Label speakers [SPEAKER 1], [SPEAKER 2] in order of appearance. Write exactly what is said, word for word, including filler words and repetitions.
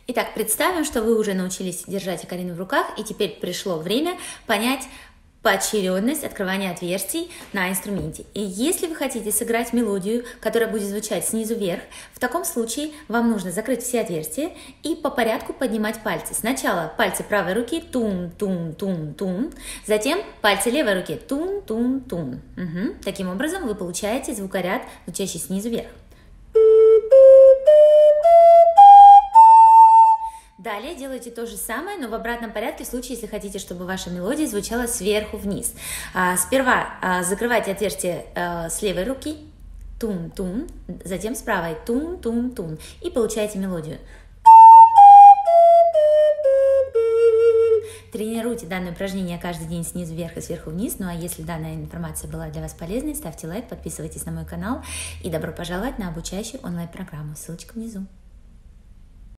[SPEAKER 1] Итак, представим, что вы уже научились держать окарину в руках, и теперь пришло время понять поочередность открывания отверстий на инструменте. И если вы хотите сыграть мелодию, которая будет звучать снизу вверх, в таком случае вам нужно закрыть все отверстия и по порядку поднимать пальцы. Сначала пальцы правой руки тун-тун-тун-тун, затем пальцы левой руки тун-тун-тун. Угу. Таким образом вы получаете звукоряд, звучащий снизу вверх. Далее делайте то же самое, но в обратном порядке, в случае, если хотите, чтобы ваша мелодия звучала сверху вниз. А, сперва а, закрывайте отверстие а, с левой руки, тун-тун, затем с правой, тун-тун-тун, и получаете мелодию. Тренируйте данное упражнение каждый день снизу вверх и сверху вниз. Ну а если данная информация была для вас полезной, ставьте лайк, подписывайтесь на мой канал и добро пожаловать на обучающую онлайн-программу. Ссылочка внизу.